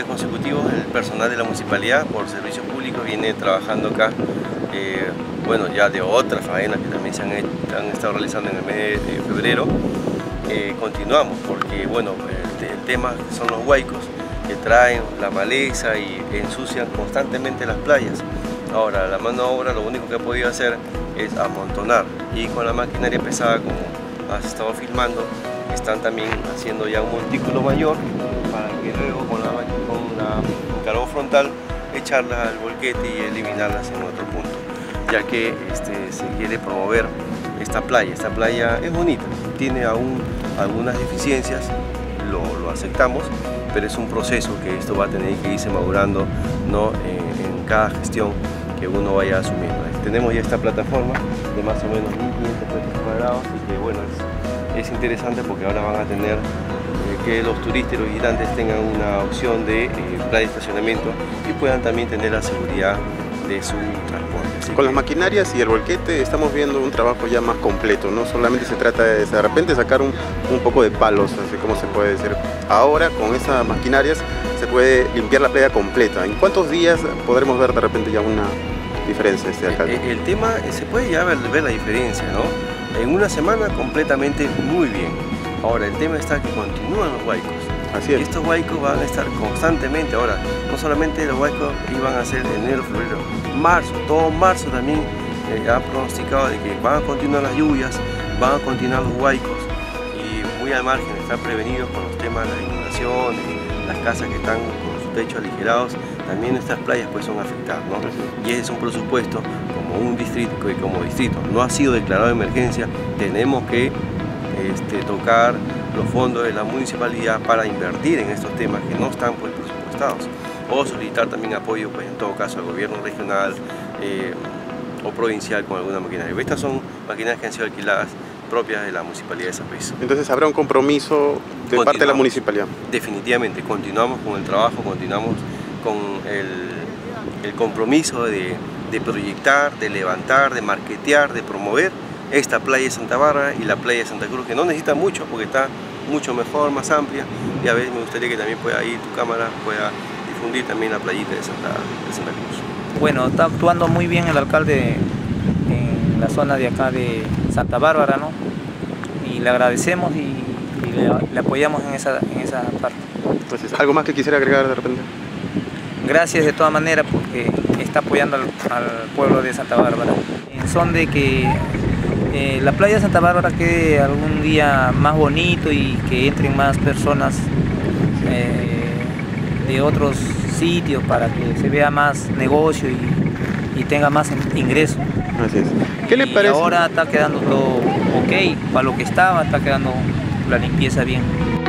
días consecutivos el personal de la municipalidad por servicios públicos viene trabajando acá, bueno, ya de otras faenas que también han estado realizando en el mes de febrero. Continuamos porque, bueno, el tema son los huaicos que traen la maleza y ensucian constantemente las playas. Ahora, la mano de obra lo único que ha podido hacer es amontonar, y con la maquinaria pesada, como has estado filmando, están también haciendo ya un montículo mayor para que luego con el carbón frontal echarlas al volquete y eliminarlas en otro punto, ya que se quiere promover esta playa. Esta playa es bonita, tiene aún algunas deficiencias, lo aceptamos, pero es un proceso que esto va a tener que irse madurando, ¿no? En cada gestión que uno vaya asumiendo. Tenemos ya esta plataforma de más o menos 1500 metros cuadrados, y que, bueno, es interesante porque ahora van a tener que los turistas y los visitantes tengan una opción de playa de estacionamiento y puedan también tener la seguridad de su transporte. Así con las maquinarias y el volquete estamos viendo un trabajo ya más completo, no solamente se trata de repente sacar un poco de palos, así como se puede decir. Ahora con esas maquinarias se puede limpiar la playa completa. ¿En cuántos días podremos ver de repente ya una diferencia, alcalde? El tema, se puede ya ver la diferencia, ¿no? En una semana completamente muy bien. Ahora, el tema está que continúan los huaicos. Así es. Y estos huaicos van a estar constantemente. Ahora, no solamente los huaicos iban a ser enero, febrero, marzo, todo marzo también ha pronosticado de que van a continuar las lluvias, van a continuar los huaicos, y muy al margen están prevenidos con los temas de la inundación, las casas que están con sus techos aligerados. También estas playas pues son afectadas, ¿no? Y ese es un presupuesto como un distrito, que como distrito no ha sido declarado de emergencia, tenemos que tocar los fondos de la municipalidad para invertir en estos temas que no están pues presupuestados, o solicitar también apoyo pues en todo caso al gobierno regional o provincial con alguna maquinaria. Estas son maquinarias que han sido alquiladas propias de la municipalidad de San Luis. Entonces habrá un compromiso de parte de la municipalidad. Definitivamente, continuamos con el trabajo, continuamos con el compromiso de proyectar, de levantar, de marketear, de promover esta playa de Santa Bárbara y la playa de Santa Cruz, que no necesita mucho porque está mucho mejor, más amplia, y a veces me gustaría que también pueda ir tu cámara, pueda difundir también la playita de Santa Cruz. Bueno, está actuando muy bien el alcalde en la zona de acá de Santa Bárbara, ¿no? Y le agradecemos y le apoyamos en esa parte. Entonces, ¿algo más que quisiera agregar de repente? Gracias de todas maneras porque está apoyando al pueblo de Santa Bárbara. En son de que la playa de Santa Bárbara quede algún día más bonito y que entren más personas de otros sitios para que se vea más negocio y tenga más ingreso. Así es. ¿Qué le parece? Ahora está quedando todo ok, para lo que estaba, está quedando la limpieza bien.